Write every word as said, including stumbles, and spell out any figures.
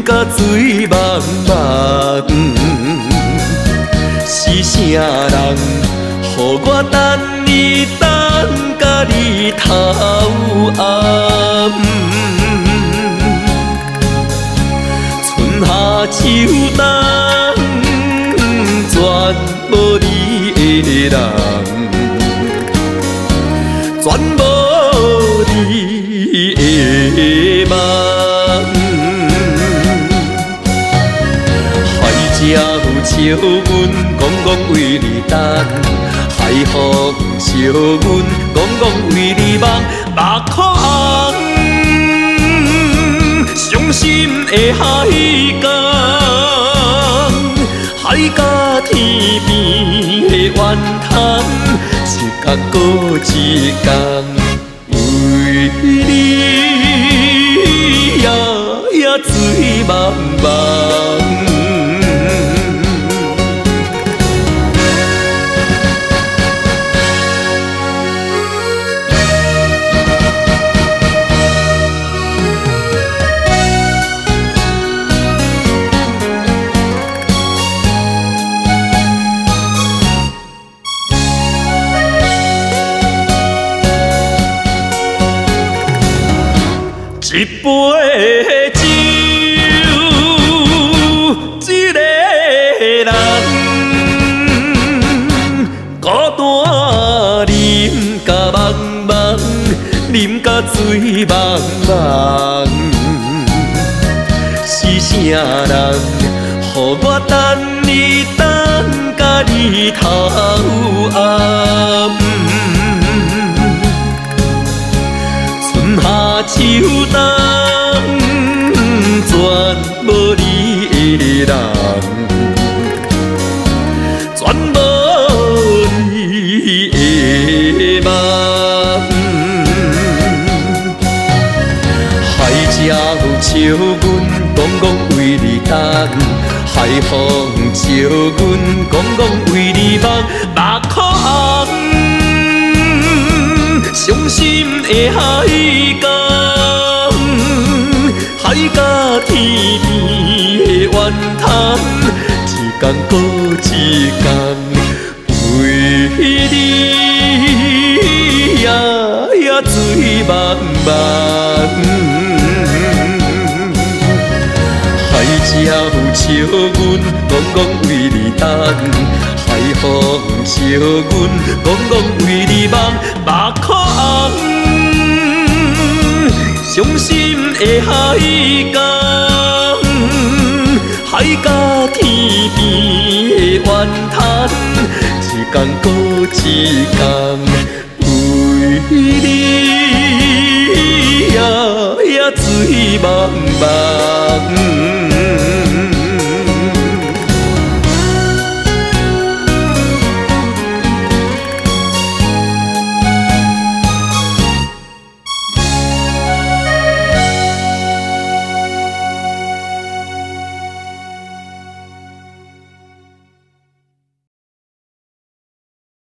甲水茫茫，是啥人，予我等你等甲日头暗？春夏秋冬，全无你的人，全无你的梦。海鸟笑阮，讲讲为你等；海风笑阮，讲讲为你梦。目眶红，伤心的海港，海角天边的怨叹，一天过一天，为你夜夜水茫茫。一杯酒，一个人，孤单饮甲茫茫，饮甲醉茫茫。是啥人，予我等你等甲日头暗？夏秋冬，全无你的人，全无你的梦。海鸟笑阮，讲讲为你等；海风笑阮，讲讲为你梦。目眶红，伤心的海港，海角天边的怨叹，一天过一天，为你夜夜水茫茫。海鸟笑阮，讲讲为你等；海风笑阮，讲讲为你梦。目眶红，伤心的海港，海角天边的怨叹，一天过一天，为你夜夜水茫茫。